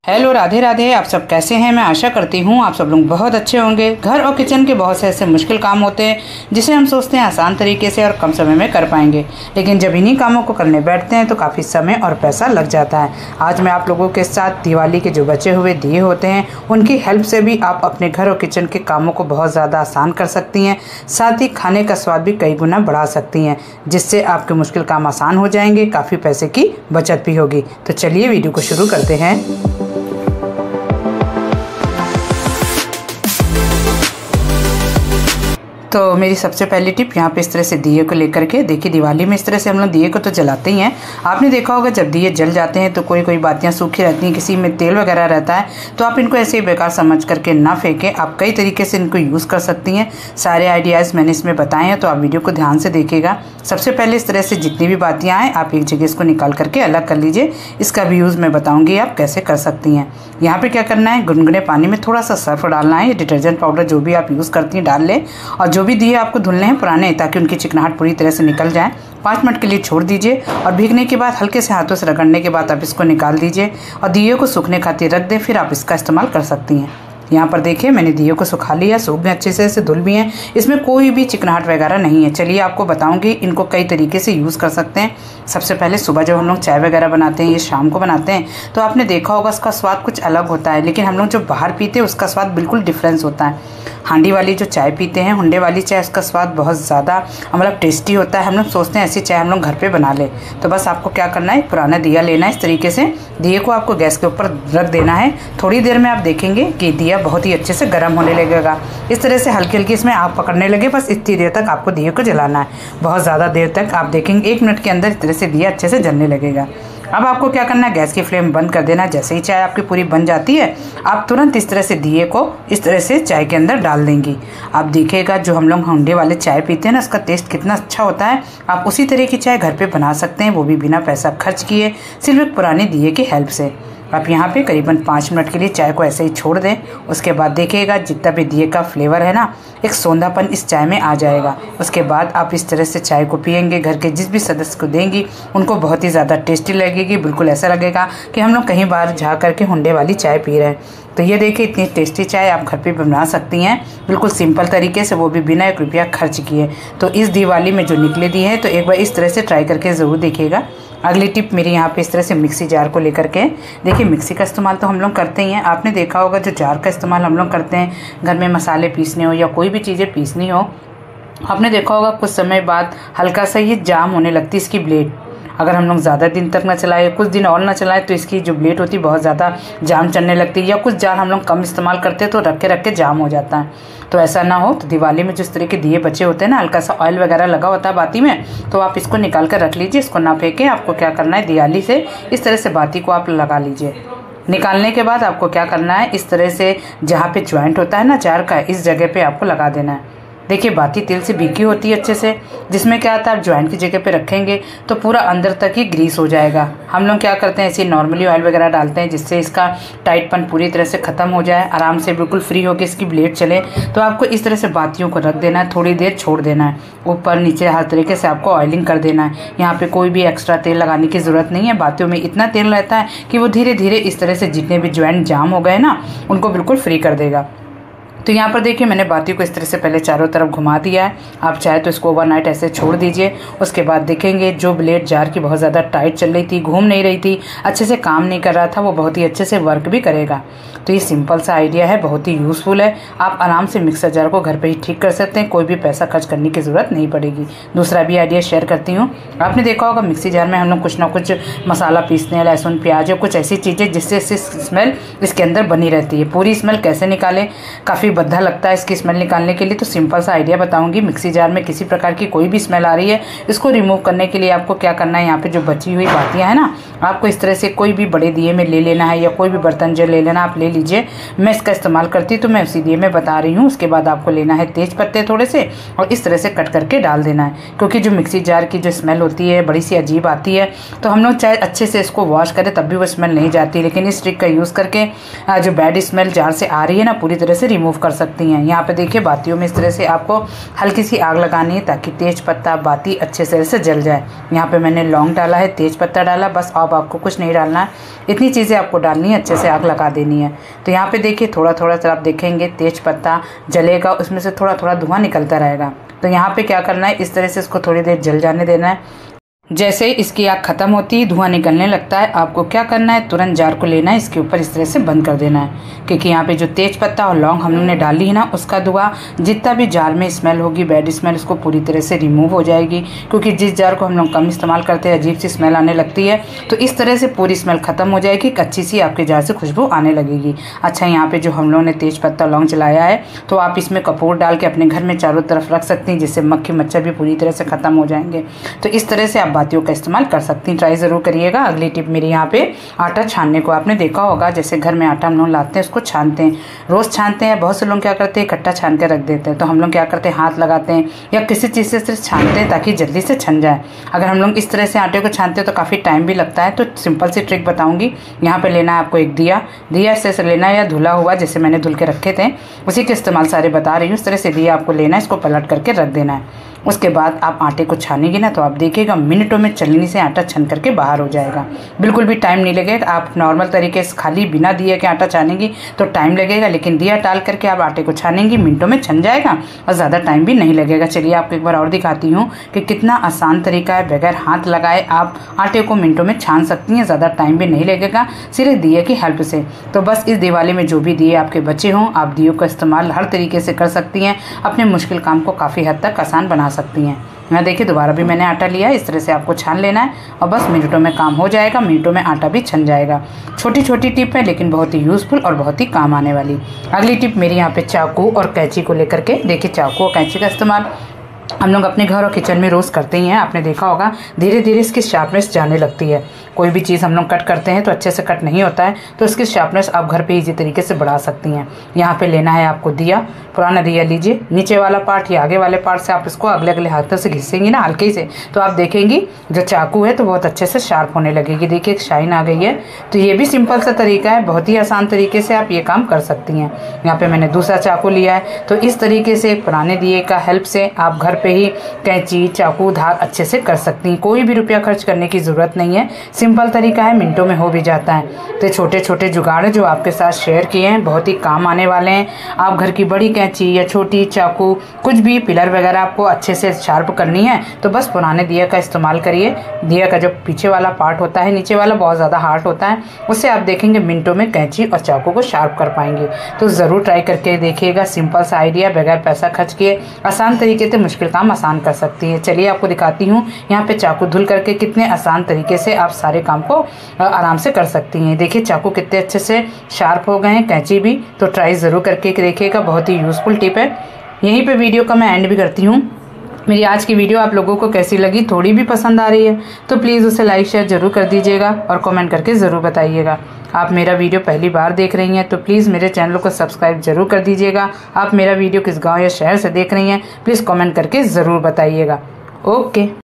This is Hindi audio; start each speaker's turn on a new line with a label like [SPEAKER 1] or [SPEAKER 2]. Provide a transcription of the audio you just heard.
[SPEAKER 1] हेलो, राधे राधे। आप सब कैसे हैं? मैं आशा करती हूँ आप सब लोग बहुत अच्छे होंगे। घर और किचन के बहुत से ऐसे मुश्किल काम होते हैं जिसे हम सोचते हैं आसान तरीके से और कम समय में कर पाएंगे, लेकिन जब इन्हीं कामों को करने बैठते हैं तो काफ़ी समय और पैसा लग जाता है। आज मैं आप लोगों के साथ दिवाली के जो बचे हुए दिए होते हैं उनकी हेल्प से भी आप अपने घर और किचन के कामों को बहुत ज़्यादा आसान कर सकती हैं, साथ ही खाने का स्वाद भी कई गुना बढ़ा सकती हैं, जिससे आपके मुश्किल काम आसान हो जाएंगे, काफ़ी पैसे की बचत भी होगी। तो चलिए वीडियो को शुरू करते हैं। तो मेरी सबसे पहली टिप यहाँ पे इस तरह से दिए को लेकर के देखिए, दिवाली में इस तरह से हम लोग दिए को तो जलाते ही हैं। आपने देखा होगा जब दिए जल जाते हैं तो कोई बातियाँ सूखी रहती हैं, किसी में तेल वगैरह रहता है, तो आप इनको ऐसे ही बेकार समझ करके ना फेंकें। आप कई तरीके से इनको यूज़ कर सकती हैं। सारे आइडियाज़ मैंने इसमें बताए हैं, तो आप वीडियो को ध्यान से देखिएगा। सबसे पहले इस तरह से जितनी भी बातियाँ आएँ आप एक जगह इसको निकाल करके अलग कर लीजिए। इसका भी यूज़ मैं बताऊँगी आप कैसे कर सकती हैं। यहाँ पर क्या करना है, गुनगुने पानी में थोड़ा सा सर्फ डालना है, डिटर्जेंट पाउडर जो भी आप यूज़ करती हैं डाल लें, और जो भी दिए आपको धुलने हैं पुराने, ताकि उनकी चिकनाहट पूरी तरह से निकल जाए। 5 मिनट के लिए छोड़ दीजिए और भीगने के बाद हल्के से हाथों से रगड़ने के बाद आप इसको निकाल दीजिए और दिए को सूखने खातिर रख दें, फिर आप इसका इस्तेमाल कर सकती हैं। यहाँ पर देखिए मैंने दिए को सुखा लिया, सूख भी अच्छे से धुल भी हैं, इसमें कोई भी चिकनाहट वगैरह नहीं है। चलिए आपको बताऊंगी इनको कई तरीके से यूज़ कर सकते हैं। सबसे पहले सुबह जब हम लोग चाय वगैरह बनाते हैं, ये शाम को बनाते हैं, तो आपने देखा होगा उसका स्वाद कुछ अलग होता है, लेकिन हम लोग जो बाहर पीते हैं उसका स्वाद बिल्कुल डिफरेंस होता है। हांडी वाली जो चाय पीते हैं, हुंडे वाली चाय, उसका स्वाद बहुत ज़्यादा मतलब टेस्टी होता है। हम लोग सोचते हैं ऐसी चाय हम लोग घर पे बना ले। तो बस आपको क्या करना है, पुराना दिया लेना है। इस तरीके से दिए को आपको गैस के ऊपर रख देना है। थोड़ी देर में आप देखेंगे कि दिया बहुत ही अच्छे से गर्म होने लगेगा। इस तरह से हल्की हल्की इसमें आग पकड़ने लगे, बस इतनी देर तक आपको दिए को जलाना है। बहुत ज़्यादा देर तक आप देखेंगे 1 मिनट के अंदर इस तरह से दिया अच्छे से जलने लगेगा। अब आपको क्या करना है, गैस की फ्लेम बंद कर देना। जैसे ही चाय आपकी पूरी बन जाती है आप तुरंत इस तरह से दिए को इस तरह से चाय के अंदर डाल देंगी। आप देखिएगा जो हम लोग हुंडे वाले चाय पीते हैं ना, उसका टेस्ट कितना अच्छा होता है। आप उसी तरह की चाय घर पे बना सकते हैं, वो भी बिना पैसा खर्च किए, सिर्फ एक पुराने दिए की हेल्प से। आप यहाँ पे करीबन 5 मिनट के लिए चाय को ऐसे ही छोड़ दें। उसके बाद देखिएगा जितना भी दिए का फ्लेवर है ना, एक सौंधापन इस चाय में आ जाएगा। उसके बाद आप इस तरह से चाय को पियेंगे, घर के जिस भी सदस्य को देंगी उनको बहुत ही ज़्यादा टेस्टी लगेगी। बिल्कुल ऐसा लगेगा कि हम लोग कहीं बाहर जा करके हुंडे वाली चाय पी रहे हैं। तो ये देखिए इतनी टेस्टी चाय आप घर पे बना सकती हैं, बिल्कुल सिंपल तरीके से, वो भी बिना 1 रुपया खर्च किए। तो इस दिवाली में जो निकले दिए हैं तो एक बार इस तरह से ट्राई करके ज़रूर देखिएगा। अगली टिप मेरी यहाँ पे इस तरह से मिक्सी जार को लेकर के देखिए, मिक्सी का इस्तेमाल तो हम लोग करते ही हैं। आपने देखा होगा जो जार का इस्तेमाल हम लोग करते हैं घर में मसाले पीसने हो या कोई भी चीज़ें पीसनी हो, आपने देखा होगा कुछ समय बाद हल्का सा ये जाम होने लगती है इसकी ब्लेड। अगर हम लोग ज़्यादा दिन तक ना चलाए, कुछ दिन और ना चलाए, तो इसकी जो ब्लेड होती है बहुत ज़्यादा जाम चलने लगती है, या कुछ जार हम लोग कम इस्तेमाल करते हैं तो रख के जाम हो जाता है। तो ऐसा ना हो, तो दिवाली में जिस तरह के दिए बचे होते हैं ना, हल्का सा ऑयल वगैरह लगा होता है बाती में, तो आप इसको निकाल कर रख लीजिए, इसको ना फेंकें। आपको क्या करना है, दियाली से इस तरह से बाती को आप लगा लीजिए। निकालने के बाद आपको क्या करना है, इस तरह से जहाँ पे ज्वाइंट होता है ना जार का, इस जगह पे आपको लगा देना है। देखिए बाती तेल से भीगी होती है अच्छे से, जिसमें क्या आता है आप ज्वाइंट की जगह पे रखेंगे तो पूरा अंदर तक ही ग्रीस हो जाएगा। हम लोग क्या करते हैं, ऐसे नॉर्मली ऑयल वगैरह डालते हैं जिससे इसका टाइटपन पूरी तरह से ख़त्म हो जाए, आराम से बिल्कुल फ्री होकर इसकी ब्लेड चले। तो आपको इस तरह से बातियों को रख देना है, थोड़ी देर छोड़ देना है, ऊपर नीचे हर तरीके से आपको ऑयलिंग कर देना है। यहाँ पर कोई भी एक्स्ट्रा तेल लगाने की ज़रूरत नहीं है। बातियों में इतना तेल रहता है कि वो धीरे धीरे इस तरह से जितने भी ज्वाइंट जाम हो गए ना उनको बिल्कुल फ्री कर देगा। तो यहाँ पर देखिए मैंने बाती को इस तरह से पहले चारों तरफ घुमा दिया है। आप चाहे तो इसको ओवरनाइट ऐसे छोड़ दीजिए। उसके बाद देखेंगे जो ब्लेड जार की बहुत ज़्यादा टाइट चल रही थी, घूम नहीं रही थी, अच्छे से काम नहीं कर रहा था, वो बहुत ही अच्छे से वर्क भी करेगा। तो ये सिंपल सा आइडिया है, बहुत ही यूज़फुल है। आप आराम से मिक्सर जार को घर पे ही ठीक कर सकते हैं, कोई भी पैसा खर्च करने की ज़रूरत नहीं पड़ेगी। दूसरा भी आइडिया शेयर करती हूँ। आपने देखा होगा मिक्सी जार में हम लोग कुछ ना कुछ मसाला पीसते हैं, लहसुन प्याज या कुछ ऐसी चीज़ें जिससे स्मेल इसके अंदर बनी रहती है। पूरी स्मेल कैसे निकालें, काफ़ी बद्धा लगता है इसकी स्मेल निकालने के लिए, तो सिंपल सा आइडिया बताऊंगी। मिक्सी जार में किसी प्रकार की कोई भी स्मेल आ रही है, इसको रिमूव करने के लिए आपको क्या करना है, यहाँ पे जो बची हुई बातियाँ हैं ना, आपको इस तरह से कोई भी बड़े दिए में ले लेना है, या कोई भी बर्तन जो ले लेना आप ले लीजिए। मैं इसका इस्तेमाल करती तो मैं उसी दिए में बता रही हूँ। उसके बाद आपको लेना है तेज पत्ते थोड़े से और इस तरह से कट करके डाल देना है, क्योंकि जो मिक्सी जार की जो स्मेल होती है बड़ी सी अजीब आती है। तो हम लोग चाहे अच्छे से इसको वॉश करें तब भी वो स्मेल नहीं जाती, लेकिन इस ट्रिक का यूज़ करके जो बैड स्मेल जार से आ रही है ना पूरी तरह से रिमूव कर सकती हैं। यहाँ पे देखिए बातियों में इस तरह से आपको हल्की सी आग लगानी है ताकि तेज पत्ता बाती अच्छे से जल जाए। यहाँ पे मैंने लौंग डाला है, तेज पत्ता डाला, बस अब आपको कुछ नहीं डालना है, इतनी चीज़ें आपको डालनी है, अच्छे से आग लगा देनी है। तो यहाँ पे देखिए थोड़ा थोड़ा सा आप देखेंगे तेज पत्ता जलेगा, उसमें से थोड़ा थोड़ा धुआं निकलता रहेगा। तो यहाँ पे क्या करना है, इस तरह से इसको थोड़ी देर जल जाने देना है। जैसे इसकी आग खत्म होती है, धुआं निकलने लगता है, आपको क्या करना है, तुरंत जार को लेना है, इसके ऊपर इस तरह से बंद कर देना है। क्योंकि यहाँ पे जो तेज पत्ता और लौंग हम लोग ने डाली है ना, उसका धुआं जितना भी जार में स्मेल होगी, बैड स्मेल, उसको पूरी तरह से रिमूव हो जाएगी। क्योंकि जिस जार को हम लोग कम इस्तेमाल करते हैं अजीब सी स्मेल आने लगती है, तो इस तरह से पूरी स्मेल खत्म हो जाएगी, अच्छी सी आपके जार से खुशबू आने लगेगी। अच्छा, यहाँ पे जो हम लोगों ने तेज पत्ता लौंग जलाया है, तो आप इसमें कपूर डाल के अपने घर में चारों तरफ रख सकती हैं, जिससे मक्खी मच्छर भी पूरी तरह से खत्म हो जाएंगे। तो इस तरह से आप बातियों का इस्तेमाल कर सकती हैं, ट्राई ज़रूर करिएगा। अगली टिप मेरी यहाँ पे आटा छानने को, आपने देखा होगा जैसे घर में आटा हम लोग लाते हैं, उसको छानते हैं, रोज़ छानते हैं। बहुत से लोग क्या करते हैं, इकट्ठा छान के रख देते हैं। तो हम लोग क्या करते हैं, हाथ लगाते हैं या किसी चीज़ से सिर्फ छानते हैं ताकि जल्दी से छन जाए। अगर हम लोग इस तरह से आटे को छानते हैं तो काफ़ी टाइम भी लगता है। तो सिंपल सी ट्रिक बताऊँगी। यहाँ पर लेना है आपको एक दिया इस तरह से लेना है, या धुला हुआ जैसे मैंने धुल के रखे थे उसी के इस्तेमाल सारे बता रही हूँ। इस तरह से दिया आपको लेना है, इसको पलट करके रख देना है। उसके बाद आप आटे को छानेंगे ना, तो आप देखिएगा मिनटों में छलनी से आटा छन करके बाहर हो जाएगा, बिल्कुल भी टाइम नहीं लगेगा। आप नॉर्मल तरीके से खाली बिना दिए के आटा छानेंगी तो टाइम लगेगा, लेकिन दिया डाल करके आप आटे को छानेंगी, मिनटों में छन जाएगा और ज़्यादा टाइम भी नहीं लगेगा। चलिए आपको एक बार और दिखाती हूँ कि कितना आसान तरीका है, बगैर हाथ लगाए आप आटे को मिनटों में छान सकती हैं, ज़्यादा टाइम भी नहीं लगेगा, सिर्फ दिए की हेल्प से। तो बस इस दिवाली में जो भी दिए आपके बचे हों, आप दियों का इस्तेमाल हर तरीके से कर सकती हैं, अपने मुश्किल काम को काफ़ी हद तक आसान बना सकती हैं। यहाँ देखिए दोबारा भी मैंने आटा लिया है, इस तरह से आपको छान लेना है और बस मिनटों में काम हो जाएगा, मिनटों में आटा भी छन जाएगा। छोटी छोटी टिप है लेकिन बहुत ही यूज़फुल और बहुत ही काम आने वाली। अगली टिप मेरी यहाँ पे चाकू और कैंची को लेकर के। देखिए चाकू और कैंची का इस्तेमाल हम लोग अपने घर और किचन में रोज़ करते ही हैं। आपने देखा होगा धीरे धीरे इसकी शार्पनेस जाने लगती है। कोई भी चीज़ हम लोग कट करते हैं तो अच्छे से कट नहीं होता है, तो इसकी शार्पनेस आप घर पे इजी तरीके से बढ़ा सकती हैं। यहाँ पे लेना है आपको दिया, पुराना दिया लीजिए, नीचे वाला पार्ट या आगे वाले पार्ट से आप इसको अगले अगले हाथों से घिसेंगी ना हल्के से, तो आप देखेंगी जो चाकू है तो बहुत अच्छे से शार्प होने लगेगी। देखिए एक शाइन आ गई है। तो ये भी सिंपल सा तरीका है, बहुत ही आसान तरीके से आप ये काम कर सकती हैं। यहाँ पे मैंने दूसरा चाकू लिया है, तो इस तरीके से पुराने दिए का हेल्प से आप घर पे ही कैंची चाकू धार अच्छे से कर सकती हैं। कोई भी रुपया खर्च करने की ज़रूरत नहीं है, सिंपल तरीका है, मिनटों में हो भी जाता है। तो छोटे छोटे जुगाड़ जो आपके साथ शेयर किए हैं बहुत ही काम आने वाले हैं। आप घर की बड़ी कैंची या छोटी चाकू कुछ भी पिलर वगैरह आपको अच्छे से शार्प करनी है तो बस पुराने दिया का इस्तेमाल करिए। दिया का जो पीछे वाला पार्ट होता है, नीचे वाला बहुत ज़्यादा हार्ड होता है, उससे आप देखेंगे मिनटों में कैंची और चाकू को शार्प कर पाएंगे। तो ज़रूर ट्राई करके देखिएगा, सिंपल सा आइडिया, बगैर पैसा खर्च किए आसान तरीके से मुश्किल काम आसान कर सकती है। चलिए आपको दिखाती हूँ यहाँ पे चाकू धुल करके कितने आसान तरीके से आप सारे काम को आराम से कर सकती हैं। देखिए चाकू कितने अच्छे से शार्प हो गए हैं, कैंची भी। तो ट्राई ज़रूर करके देखिएगा, बहुत ही यूज़फुल टिप है। यहीं पे वीडियो का मैं एंड भी करती हूँ। मेरी आज की वीडियो आप लोगों को कैसी लगी, थोड़ी भी पसंद आ रही है तो प्लीज़ उसे लाइक शेयर ज़रूर कर दीजिएगा और कमेंट करके ज़रूर बताइएगा। आप मेरा वीडियो पहली बार देख रही हैं तो प्लीज़ मेरे चैनल को सब्सक्राइब जरूर कर दीजिएगा। आप मेरा वीडियो किस गांव या शहर से देख रही हैं प्लीज़ कमेंट करके ज़रूर बताइएगा। ओके।